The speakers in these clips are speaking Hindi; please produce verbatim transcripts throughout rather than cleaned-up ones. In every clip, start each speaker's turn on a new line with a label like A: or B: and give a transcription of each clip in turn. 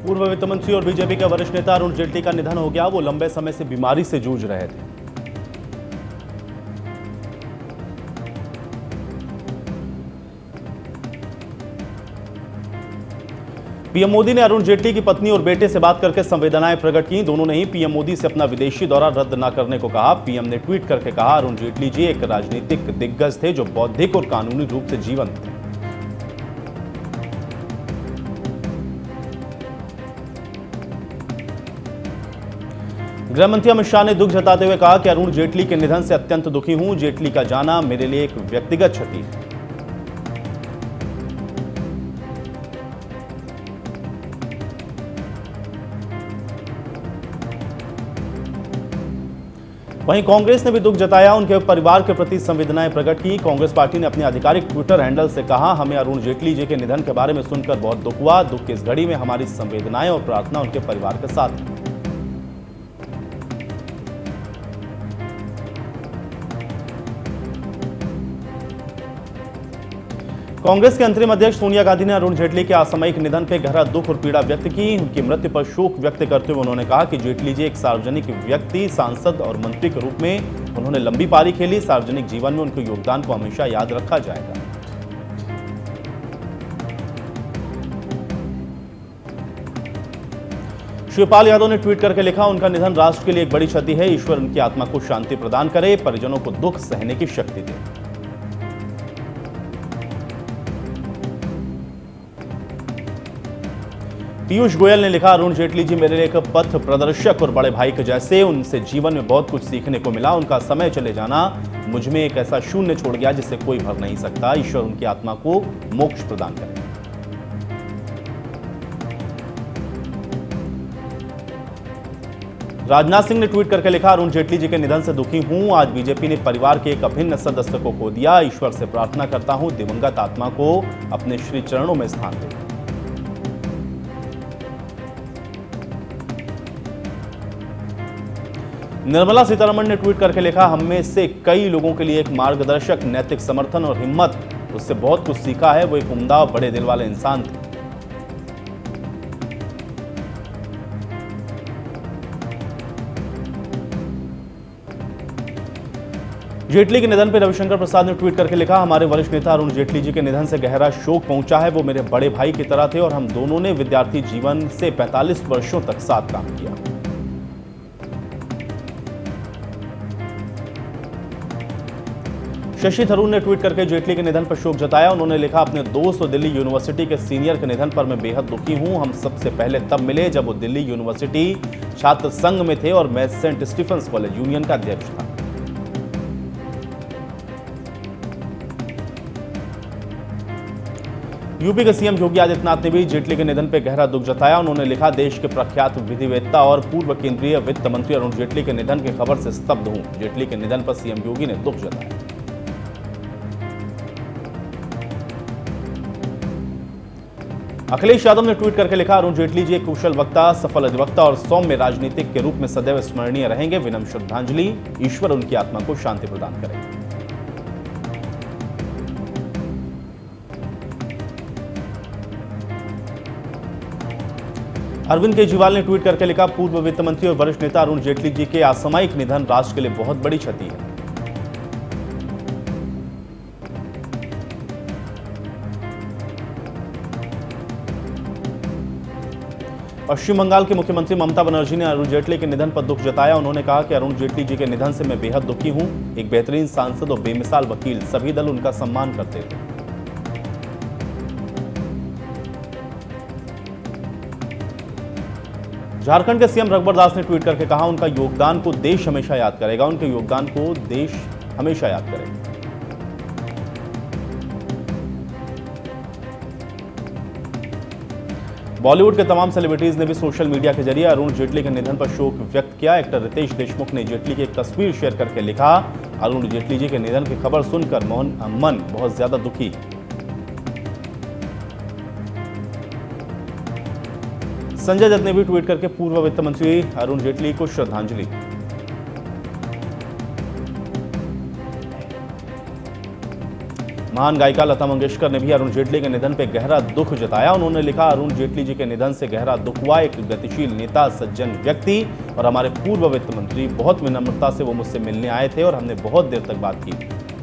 A: पूर्व वित्त मंत्री और बीजेपी के वरिष्ठ नेता अरुण जेटली का निधन हो गया। वो लंबे समय से बीमारी से जूझ रहे थे। पीएम मोदी ने अरुण जेटली की पत्नी और बेटे से बात करके संवेदनाएं प्रकट की। दोनों ने ही पीएम मोदी से अपना विदेशी दौरा रद्द न करने को कहा। पीएम ने ट्वीट करके कहा, अरुण जेटली जी एक राजनीतिक दिग्गज थे जो बौद्धिक और कानूनी रूप से जीवंत थे। गृह मंत्री अमित शाह ने दुख जताते हुए कहा कि अरुण जेटली के निधन से अत्यंत दुखी हूं। जेटली का जाना मेरे लिए एक व्यक्तिगत क्षति है। वहीं कांग्रेस ने भी दुख जताया, उनके परिवार के प्रति संवेदनाएं प्रकट की। कांग्रेस पार्टी ने अपने आधिकारिक ट्विटर हैंडल से कहा, हमें अरुण जेटली जी के निधन के बारे में सुनकर बहुत दुख हुआ। दुख की इस घड़ी में हमारी संवेदनाएं और प्रार्थना उनके परिवार के साथ है। कांग्रेस के अंतरिम अध्यक्ष सोनिया गांधी ने अरुण जेटली के असामयिक निधन पर गहरा दुख और पीड़ा व्यक्त की। उनकी मृत्यु पर शोक व्यक्त करते हुए उन्होंने कहा कि जेटली जी एक सार्वजनिक व्यक्ति, सांसद और मंत्री के रूप में उन्होंने लंबी पारी खेली। सार्वजनिक जीवन में उनके योगदान को हमेशा याद रखा जाएगा। शिवपाल यादव ने ट्वीट करके लिखा, उनका निधन राष्ट्र के लिए एक बड़ी क्षति है। ईश्वर उनकी आत्मा को शांति प्रदान करे, परिजनों को दुख सहने की शक्ति दे। पीयूष गोयल ने लिखा, अरुण जेटली जी मेरे लिए एक पथ प्रदर्शक और बड़े भाई के जैसे। उनसे जीवन में बहुत कुछ सीखने को मिला। उनका समय चले जाना मुझ में एक ऐसा शून्य छोड़ गया जिसे कोई भर नहीं सकता। ईश्वर उनकी आत्मा को मोक्ष प्रदान करे। राजनाथ सिंह ने ट्वीट करके लिखा, अरुण जेटली जी के निधन से दुखी हूं। आज बीजेपी ने परिवार के एक अभिन्न सदस्य को खो दिया। ईश्वर से प्रार्थना करता हूं दिवंगत आत्मा को अपने श्री चरणों में स्थान दे। निर्मला सीतारमण ने ट्वीट करके लिखा, हम में से कई लोगों के लिए एक मार्गदर्शक, नैतिक समर्थन और हिम्मत। उससे बहुत कुछ सीखा है। वो एक उम्दा बड़े दिल वाले इंसान थे। जेटली के निधन पर रविशंकर प्रसाद ने ट्वीट करके लिखा, हमारे वरिष्ठ नेता अरुण जेटली जी के निधन से गहरा शोक पहुंचा है। वो मेरे बड़े भाई की तरह थे और हम दोनों ने विद्यार्थी जीवन से पैंतालीस वर्षों तक साथ काम किया। शशि थरूर ने ट्वीट करके जेटली के निधन पर शोक जताया। उन्होंने लिखा, अपने दोस्त और दिल्ली यूनिवर्सिटी के सीनियर के निधन पर मैं बेहद दुखी हूं। हम सबसे पहले तब मिले जब वो दिल्ली यूनिवर्सिटी छात्र संघ में थे और मैं सेंट स्टीफेंस कॉलेज यूनियन का अध्यक्ष था। यूपी के सीएम योगी आदित्यनाथ ने भी जेटली के निधन पर गहरा दुख जताया। उन्होंने लिखा, देश के प्रख्यात विधिवेत्ता और पूर्व केंद्रीय वित्त मंत्री अरुण जेटली के निधन की खबर से स्तब्ध हूं। जेटली के निधन पर सीएम योगी ने दुख जताया। अखिलेश यादव ने ट्वीट करके लिखा, अरुण जेटली जी एक कुशल वक्ता, सफल अधिवक्ता और सौम्य राजनीतिक के रूप में सदैव स्मरणीय रहेंगे। विनम्र श्रद्धांजलि। ईश्वर उनकी आत्मा को शांति प्रदान करे। अरविंद केजरीवाल ने ट्वीट करके लिखा, पूर्व वित्त मंत्री और वरिष्ठ नेता अरुण जेटली जी के असामयिक निधन राष्ट्र के लिए बहुत बड़ी क्षति है। पश्चिम बंगाल की मुख्यमंत्री ममता बनर्जी ने अरुण जेटली के निधन पर दुख जताया। उन्होंने कहा कि अरुण जेटली जी के निधन से मैं बेहद दुखी हूं। एक बेहतरीन सांसद और बेमिसाल वकील, सभी दल उनका सम्मान करते थे। झारखंड के सीएम रघुवर दास ने ट्वीट करके कहा, उनका योगदान को देश हमेशा याद करेगा। उनके योगदान को देश हमेशा याद करेगा। बॉलीवुड के तमाम सेलिब्रिटीज ने भी सोशल मीडिया के जरिए अरुण जेटली के निधन पर शोक व्यक्त किया। एक्टर रितेश देशमुख ने जेटली की एक तस्वीर शेयर करके लिखा, अरुण जेटली जी के निधन की खबर सुनकर मन बहुत ज्यादा दुखी। संजय दत्त ने भी ट्वीट करके पूर्व वित्त मंत्री अरुण जेटली को श्रद्धांजलि। महान गायिका लता मंगेशकर ने भी अरुण जेटली के निधन पर गहरा दुख जताया। उन्होंने लिखा, अरुण जेटली जी के निधन से गहरा दुख हुआ। एक गतिशील नेता, सज्जन व्यक्ति और हमारे पूर्व वित्त मंत्री। बहुत विनम्रता से वो मुझसे मिलने आए थे और हमने बहुत देर तक बात की।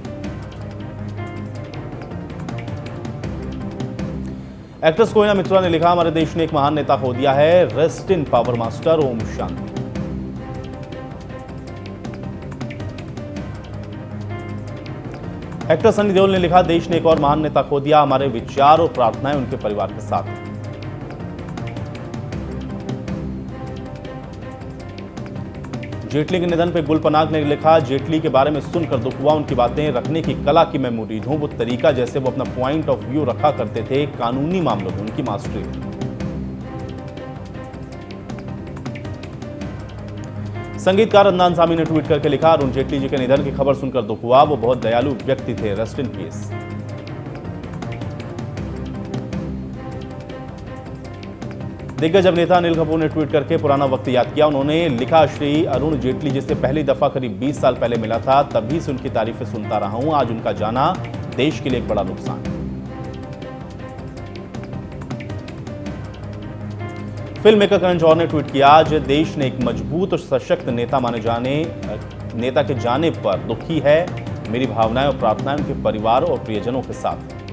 A: एक्ट्रेस कोयना मित्रा ने लिखा, हमारे देश ने एक महान नेता खो दिया है। रेस्ट इन पावर मास्टर, ओम शांति। एक्टर सनी देओल ने लिखा, देश ने एक और महान नेता खो दिया। हमारे विचार और प्रार्थनाएं उनके परिवार के साथ हैं। जेटली के निधन पर गुल पनाग ने लिखा, जेटली के बारे में सुनकर दुख हुआ। उनकी बातें रखने की कला की मैं मुरीद हूं। वो तरीका जैसे वो अपना पॉइंट ऑफ व्यू रखा करते थे, कानूनी मामलों में उनकी मास्टरी थी। संगीतकार अदनान सामी ने ट्वीट करके लिखा, अरुण जेटली जी के निधन की खबर सुनकर दुख हुआ। वो बहुत दयालु व्यक्ति थे। Rest in peace. दिग्गज अभिनेता अनिल कपूर ने ट्वीट करके पुराना वक्त याद किया। उन्होंने लिखा, श्री अरुण जेटली जिससे पहली दफा करीब बीस साल पहले मिला था, तभी से उनकी तारीफें सुनता रहा हूं। आज उनका जाना देश के लिए एक बड़ा नुकसान है। फिल्म मेकर करण जौहर ने ट्वीट किया, आज देश ने एक मजबूत और सशक्त नेता माने जाने नेता के जाने पर दुखी है। मेरी भावनाएं और प्रार्थनाएं उनके परिवार और प्रियजनों के साथ।